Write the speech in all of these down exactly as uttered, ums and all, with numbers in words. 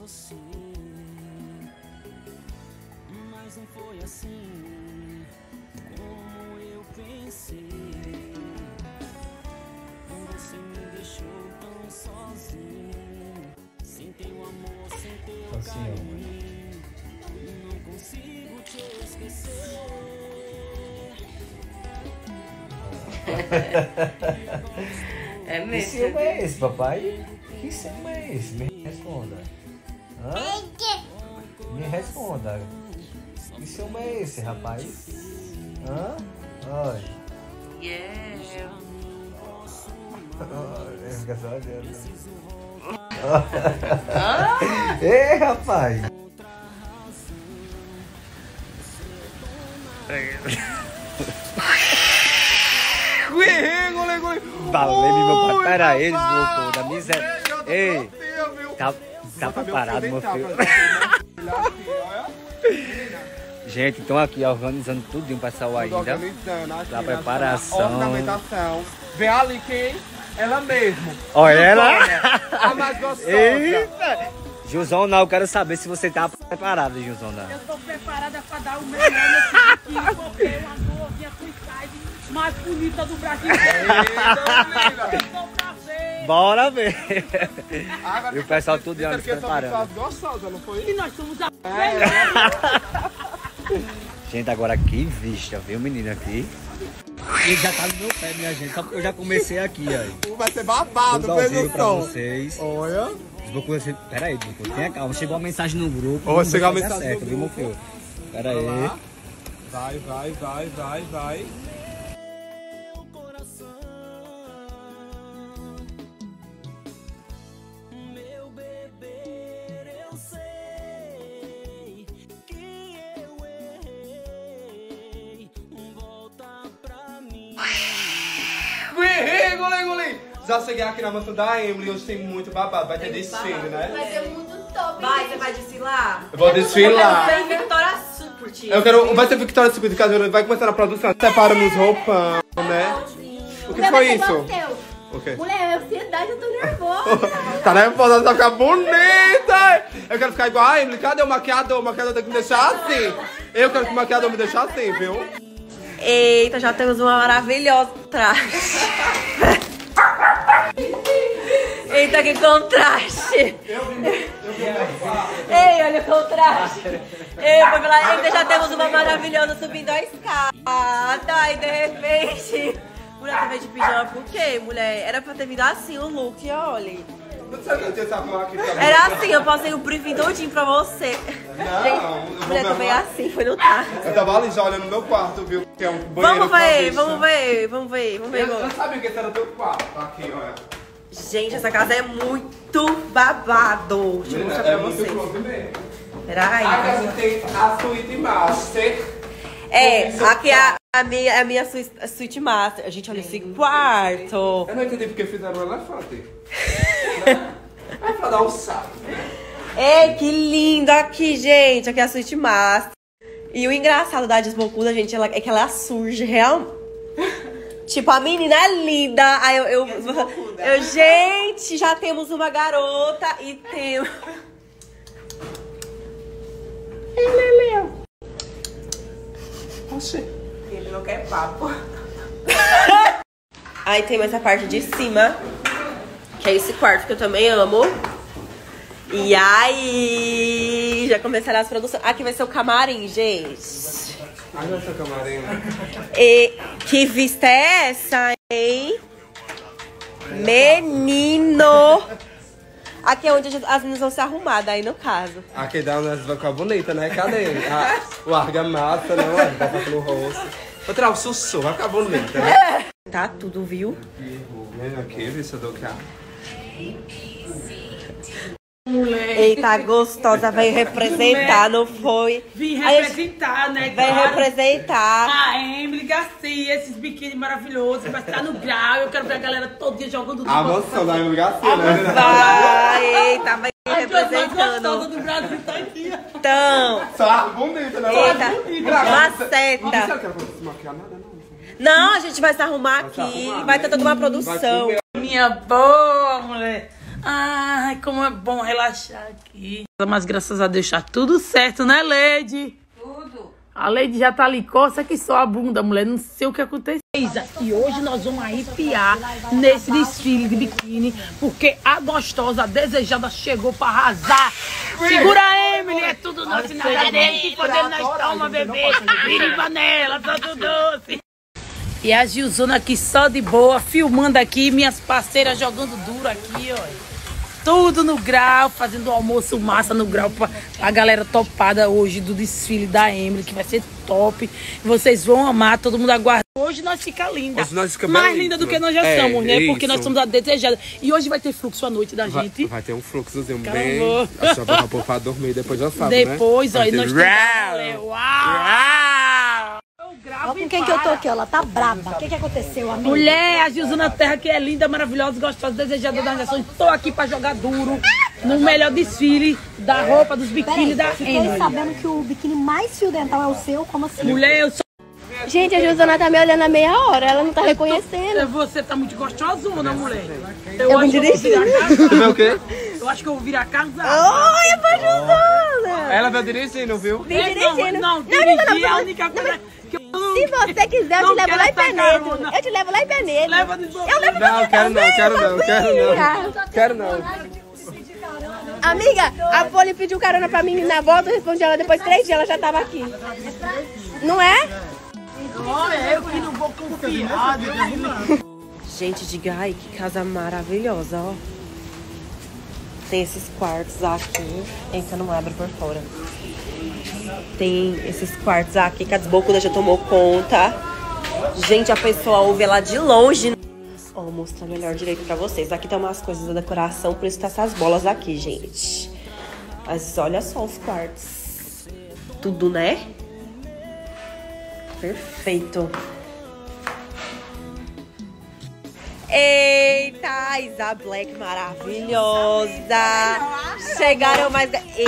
você, mas não foi assim como eu pensei. Você me deixou tão sozinho, sem teu amor, sem teu carinho, não consigo te esquecer. É mesmo. Que ciúme é esse, papai? Que ciúme é esse? Me responda. Hã? Me responda. Que ciúme é esse, rapaz? Hã? Olha. Yeah. Olha, fica só olhando. Ei, rapaz! Valeu, meu pai. Pera aí, louco, da miséria. Ei, tá, tá preparado, meu filho? Gente, estão aqui organizando tudinho pra sair ainda. Organizando aqui, da preparação. Ornamentação. Vê ali quem? Ela mesmo. Olha ela. A mais gostosa. Eita. Gilzona, eu quero saber se você tá preparada, Gilzona. Eu tô preparada pra dar o melhor nesse biquíni, porque é uma novinha free size mais bonita do Brasil. Bora ver. Agora, E o pessoal tudo já se preparando. Gostosa, não foi? E nós somos a Gente, agora que vista, viu, menino aqui? Ele já tá no meu pé, minha gente. Eu já comecei aqui, aí. Vai ser babado, Vou pra som. vocês. Olha. Você... Pera aí, Duco, tenha calma. Chegou uma mensagem no grupo. Ó, chegou a mensagem certo, no viu, meu grupo. filho? Pera aí. Vai, vai, vai, vai, vai. Meu bebê, eu sei que eu errei. Volta pra mim. Guerreiro, goleiro, goleiro. Já cheguei aqui na mansão da Emily, hoje tem muito babado. Vai ter desfile, né? Vai ser muito top. Vai, você vai desfilar? Eu vou desfilar. Eu quero Victoria Super, tio. Eu quero. Vai ser Victoria Secret de casa, vai começar a produção. Separa-nos roupão, né? O que foi isso? O quê? Mulher, é ansiedade, eu tô nervosa. Tá nervosa, vai ficar bonita! Eu quero ficar igual a Emily. Cadê o maquiador? O maquiador tem que me deixar assim. Eu quero que o maquiador me deixe assim, viu? Eita, já temos uma maravilhosa atrás. Eita, que contraste! Ei, olha o contraste! Ei, foi falar, eita, já temos uma maravilhosa subindo a escada e de repente... Mulher, tu veio de pijama por quê, mulher? Era pra ter vindo assim o look, olha. Não sabia que eu tinha essa máquina. Era assim, eu passei o briefing todinho pra você. Não, Gente, eu vou mulher, tu veio gravar. assim, foi no tarde. Eu tava ali já olhando no meu quarto, viu? Que é um banheiro. Vamos com uma ver, vista. vamos ver, vamos ver, vamos ver Eu, eu agora. sabia que esse era o teu quarto. Aqui, olha. Gente, essa casa é muito babado. Deixa eu mostrar pra É muito vocês. close mesmo. Peraí. Aqui a gente tem a suíte master. É, aqui é a, a minha, a minha suíte, a suíte master. Gente, olha esse quarto. Eu não entendi porque fizeram um elefante. É pra dar um salto. Ei, que lindo aqui, gente. Aqui é a suíte master. E o engraçado da Desbocuda, gente, ela, é que ela surge real. Tipo, a menina é linda. Aí eu, eu, eu, gente, já temos uma garota e temos... Oxê. Ele não quer papo. Aí tem essa parte de cima, que é esse quarto que eu também amo. E aí, já começaram as produções. Aqui vai ser o camarim, gente. Aí vai ser camarim. E que vista é essa, hein? Menino! Aqui é onde as meninas vão se arrumar, daí no caso. Aqui dá uma vai ficar bonita, né? Cadê? A, o argamassa, né? O argamassa no rosto. Vou tirar o sussu, vai ficar bonita, né? Tá tudo, viu? Vem aqui, vista do carro. Eita, gostosa, veio representar, não foi? Vim Aí, representar, né? Veio claro. representar. A Emily Garcia, esses biquíni maravilhosos, vai estar no grau. Eu quero ver a galera todo dia jogando A mansão da Emily Garcia, né? Vai, eita, vai As duas mais representando. gostosas do Brasil tá aqui. Então, Só bonita, né? eita, maceta. Não disseram que era pra se maquiar nada, não? Não, a gente vai se arrumar Vai se aqui, arrumar, vai ter né? toda uma Vai produção. comer. Minha boa, mulher. Ai, como é bom relaxar aqui. Mas graças a Deus tá tudo certo, né, Leide? Tudo. A Leide já tá ali, coça que só a bunda, mulher. Não sei o que aconteceu. E hoje nós vamos arrepiar nesse desfile de biquíni, porque a gostosa, a desejada, chegou pra arrasar. Segura a Emily, é tudo nosso, nada dele, que for dele nós toma, bebê. Vira panela, tá tudo doce. E a Gilzona aqui só de boa, filmando aqui, minhas parceiras jogando duro aqui, ó. Tudo no grau, fazendo o almoço massa no grau pra a galera topada hoje do desfile da Emily, que vai ser top. Vocês vão amar, todo mundo aguarda. Hoje nós fica linda. Hoje nós fica mais bem linda do linda. que nós já É, somos, né? Porque isso. nós somos a desejada. E hoje vai ter fluxo à noite da Vai, gente. vai ter um fluxozinho Caramba. bem. A senhora vai pôr pra dormir e depois já sabe, Depois, né? ó, Vai e ter nós temos... Uau! Uau! Olha com quem que eu tô aqui, ó. Ela tá braba. O que que aconteceu, amiga? Mulher, a Gilzona Terra, que é linda, maravilhosa, gostosa, desejada das nações. Tô aqui pra jogar duro no melhor desfile da roupa, dos biquíni da Fiquei Emily. sabendo que o biquíni mais fio dental é o seu, como assim? Mulher, eu sou... Gente, a Gilzona tá me olhando há meia hora, ela não tá reconhecendo. Você tá muito gostosona, mulher. Eu vou acho que eu vou virar Tu vê casada. o quê? Eu acho que eu vou virar casada. Olha pra Gilzona! Ela veio dirigindo, viu? Vem É, dirigindo. Não, não, não, dirigir é a não, única coisa que eu não... Se você quiser, eu Não te levo quero lá em essa Penedo. carona. Eu te levo lá em Penedo. Leva de boa. Eu levo Não, quero não, quero não, quero não. Quero não. Amiga, a Poli pediu carona pra mim na volta, eu respondi ela depois de três dias, ela já tava aqui. Não é? Olha, eu que não vou confiar. Gente, diga, ai, que casa maravilhosa, ó. Tem esses quartos aqui. Eita, não abre por fora. Tem esses quartos aqui que a desbocuda já tomou conta. Gente, a pessoa ouve ela de longe. Ó, vou mostrar melhor direito pra vocês. Aqui tem umas coisas da decoração, por isso tá essas bolas aqui, gente. Mas olha só os quartos. Tudo, né? Perfeito. Eita, Isa Black maravilhosa. Chegaram mais...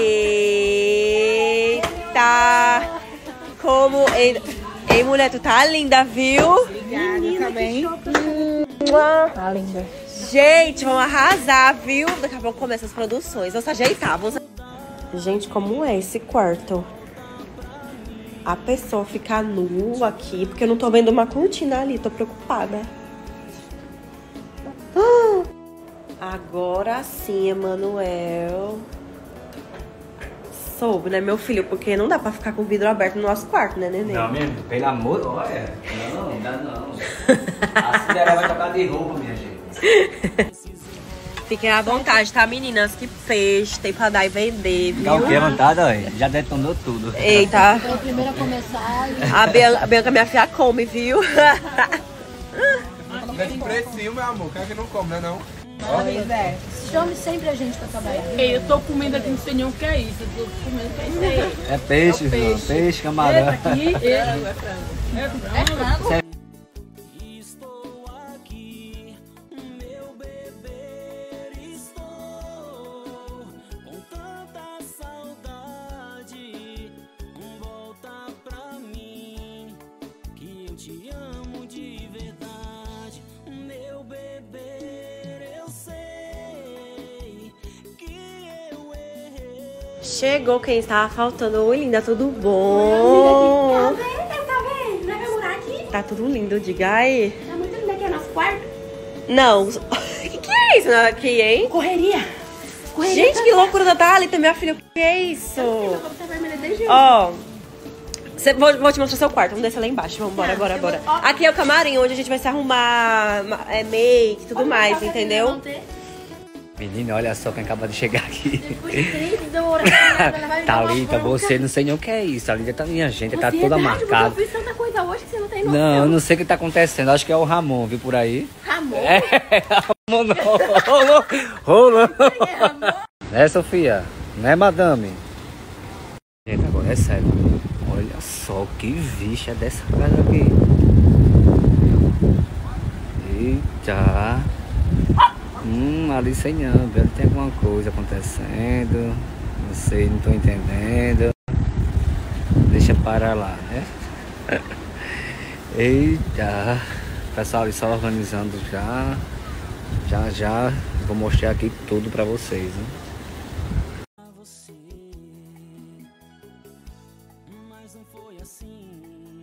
Eita. Como... Ei, ei, mulher, tu tá linda, viu? Obrigada, tá bem? Tá linda. Gente, vamos arrasar, viu? Daqui a pouco começam as produções. Vamos se ajeitar. Vamos... Gente, como é esse quarto? A pessoa ficar nua aqui, porque eu não tô vendo uma cortina ali, tô preocupada. Ah, agora sim, Emanuel. Soube, né, meu filho? Porque não dá pra ficar com o vidro aberto no nosso quarto, né, neném? Não, mesmo, pelo amor, olha. Não, não dá não. A Cinderela vai trocar de roupa, minha gente. Fiquem à vontade, tá, meninas? Que peixe tem pra dar e vender, viu? Ficar o que à vontade, olha. Já detonou tudo. Eita. Foi o primeiro a começar. A Bianca, a Bianca, minha filha, come, viu? Nesse precinho, meu amor, quer que não come, né, não? Chame sempre a gente pra trabalhar. Ei, eu tô comendo aqui, não sei nem o que é isso. Eu tô comendo o que é isso aí. É peixe, é peixe. peixe, camarão. Esse aqui, esse é frango. É frango. Estou aqui, meu bebê, estou com tanta saudade. Volta pra mim, que eu te amo de verdade. Meu bebê, eu sei que eu errei. Chegou quem estava faltando. Oi, linda, tudo bom? Tá vendo? Tá vendo? Não vai morar aqui? Tá tudo lindo, diga aí. Tá muito lindo aqui, é nosso quarto. Não, o que, que é isso aqui, hein? Correria. Correria. Gente, que loucura da Thalita, minha filha, o que é isso? Meu cabelo tá vermelho desde hoje. Ó, cê- vou, vou te mostrar seu quarto, vamos descer lá embaixo, vamos bora, Tá, bora, eu bora. vou- ó. Aqui é o camarim, onde a gente vai se arrumar, ma- é, make e tudo mais, entendeu? Menina, olha só quem acaba de chegar aqui. Três horas. ela vai me dar uma Thalita, bronca. você não sei nem o que é isso. Thalita tá minha gente, tá Você toda é verdade, marcada. porque eu fiz tanta coisa hoje que você não tem noção. Não, eu não sei o que tá acontecendo. Acho que é o Ramon, viu por aí? Ramon? É, Ramon não. Rolou, rolou. É, Sofia? Né, madame? Gente, agora é sério. Olha só que vixa dessa casa aqui. Eita. Hum, ali sem não, velho. Tem alguma coisa acontecendo. Não sei, não tô entendendo. Deixa para lá, né? Eita. Pessoal ali só organizando já. Já, já. Vou mostrar aqui tudo pra vocês, né? Mas não foi assim.